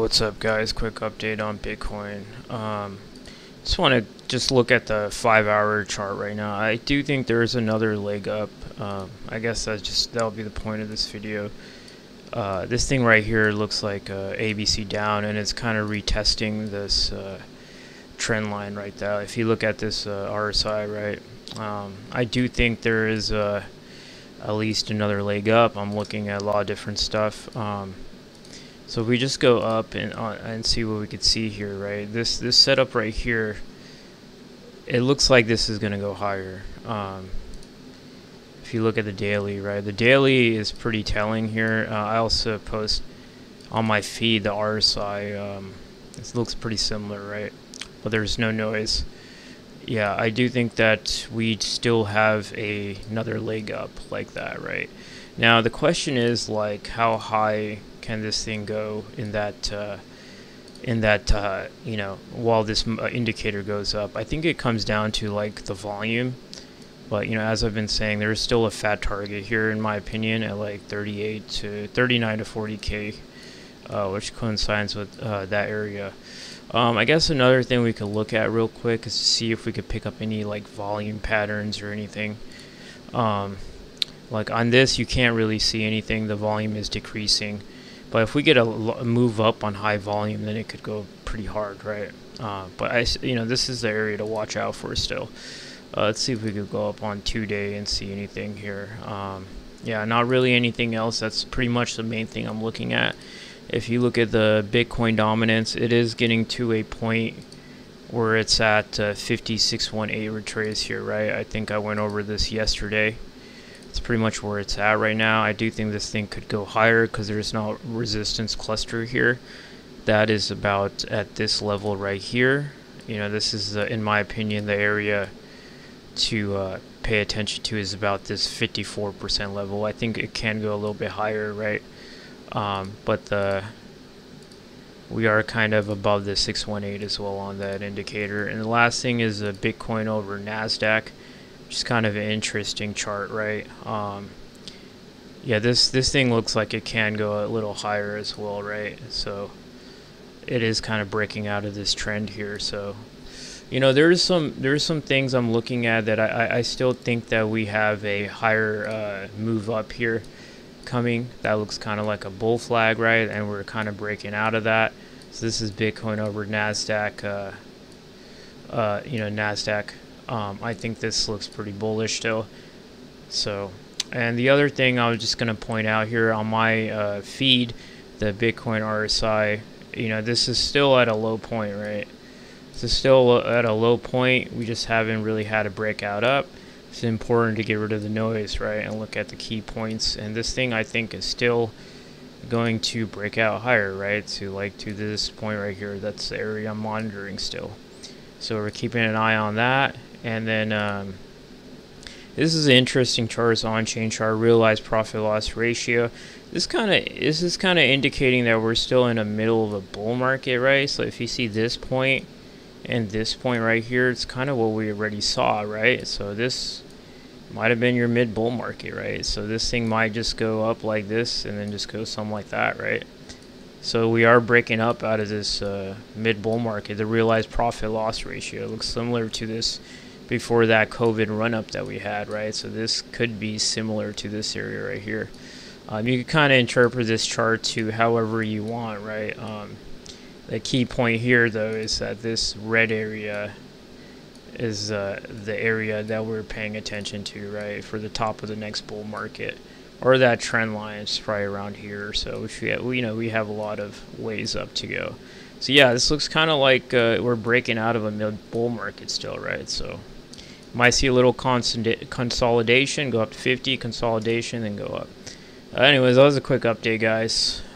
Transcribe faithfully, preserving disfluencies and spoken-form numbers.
what's up guys, quick update on Bitcoin. um, just want to just look at the five hour chart right now. I do think there's another leg up. um, I guess that's just that'll be the point of this video. Uh, this thing right here looks like uh, A B C down, and it's kind of retesting this uh, trend line right there. If you look at this uh, R S I, right, um, I do think there is uh, at least another leg up. I'm looking at a lot of different stuff. um, So if we just go up and uh, and see what we could see here, right? This this setup right here, it looks like this is gonna go higher. Um, if you look at the daily, right? The daily is pretty telling here. Uh, I also post on my feed the R S I. Um, this looks pretty similar, right? But there's no noise. Yeah, I do think that we still have a another leg up like that, right? Now the question is, like, how high can this thing go in that uh, in that uh, you know, while this uh, indicator goes up? I think it comes down to like the volume, but you know, as I've been saying, there's still a fat target here in my opinion at like thirty-eight to thirty-nine to forty K, uh, which coincides with uh, that area. Um, I guess another thing we could look at real quick is to see if we could pick up any like volume patterns or anything. Um, like on this, you can't really see anything. The volume is decreasing. But if we get a, a move up on high volume, then it could go pretty hard, right? Uh, but I, you know, this is the area to watch out for still. Uh, let's see if we could go up on two day and see anything here. Um, yeah, not really anything else. That's pretty much the main thing I'm looking at. If you look at the Bitcoin dominance, it is getting to a point where it's at uh, fifty-six point one eight retrace here, right? I think I went over this yesterday. It's pretty much where it's at right now. I do think this thing could go higher because there's no resistance cluster here. That is about at this level right here. You know, this is, uh, in my opinion, the area to uh, pay attention to is about this fifty-four percent level. I think it can go a little bit higher, right? Um, but the we are kind of above the six one eight as well on that indicator. And the last thing is a Bitcoin over NASDAQ. Just kind of an interesting chart, right? Um, yeah, this this thing looks like it can go a little higher as well, right? So it is kind of breaking out of this trend here. So, you know, there's some there's some things I'm looking at that I, I still think that we have a higher uh, move up here coming. That looks kind of like a bull flag, right? And we're kind of breaking out of that. So this is Bitcoin over NASDAQ. Uh, uh, you know, NASDAQ. Um, I think this looks pretty bullish still. So, and the other thing I was just going to point out here on my uh, feed, the Bitcoin R S I, you know, this is still at a low point, right? This is still at a low point. We just haven't really had a breakout up. It's important to get rid of the noise, right, and look at the key points. And this thing, I think, is still going to break out higher, right? To like to this point right here. That's the area I'm monitoring still. So we're keeping an eye on that. And then um, this is an interesting chart. It's on-chain chart, realized profit loss ratio. This kind of this is kind of indicating that we're still in the middle of a bull market, right? So if you see this point and this point right here, it's kind of what we already saw, right? So this might have been your mid bull market, right? So this thing might just go up like this and then just go something like that, right? So we are breaking up out of this uh, mid bull market. The realized profit loss ratio looks similar to this before that COVID run up that we had, right? So this could be similar to this area right here. Um, you can kind of interpret this chart to however you want, right? Um, the key point here though is that this red area is uh, the area that we're paying attention to, right, for the top of the next bull market. Or that trend line is probably around here or so, which we have, you know, we have a lot of ways up to go. So yeah, this looks kind of like uh, we're breaking out of a mid bull market still, right? So might see a little consolidation, go up to fifty, consolidation, then go up. Uh, anyways, that was a quick update, guys.